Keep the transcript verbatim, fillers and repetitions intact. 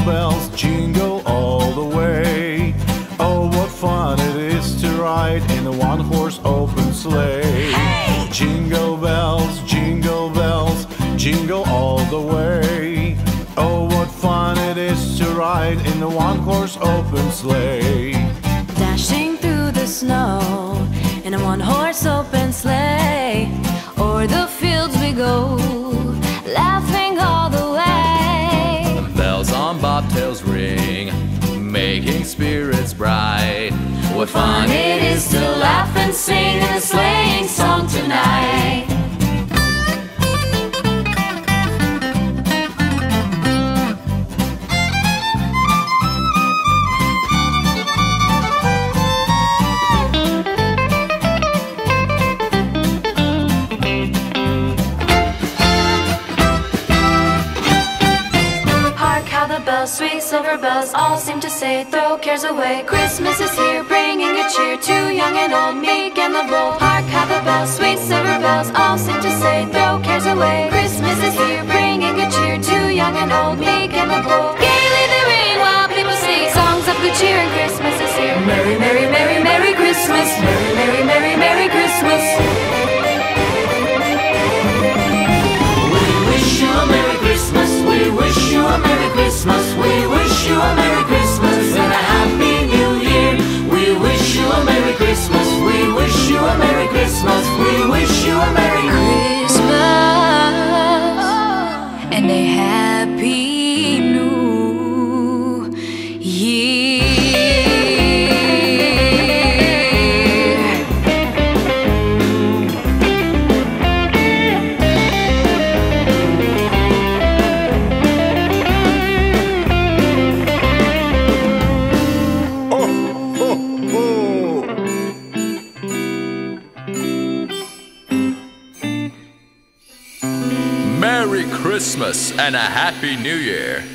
bells, jingle all the way. Oh, what fun it is to ride in a one-horse open sleigh. Hey! Jingle bells, jingle bells, jingle all the way. Oh, what fun it is to ride in a one-horse open sleigh. Dashing through the snow in a one-horse open sleigh. O'er the fields we go, laughing all the way. Bells on bobtails ring, making spirits bright. What fun it is to laugh and sing a sleighing song tonight. Sweet silver bells all seem to say, throw cares away. Christmas is here, bringing good cheer to young and old, meek and the bold. Hark how the bells, sweet silver bells all seem to say, throw cares away. Christmas is here, bringing good cheer to young and old, meek and the bold. Gaily they ring while people sing songs of good cheer, and Christmas is here. Merry, merry, merry, merry Christmas. Merry, merry, merry, merry Christmas. We wish you a Merry Christmas. We wish you a Merry Christmas. We wish you a Merry Christmas and a Happy New Year. We wish you a Merry Christmas. We wish you a Merry Christmas. We wish you a Merry Christmas and a Happy New Year. Merry Christmas and a Happy New Year.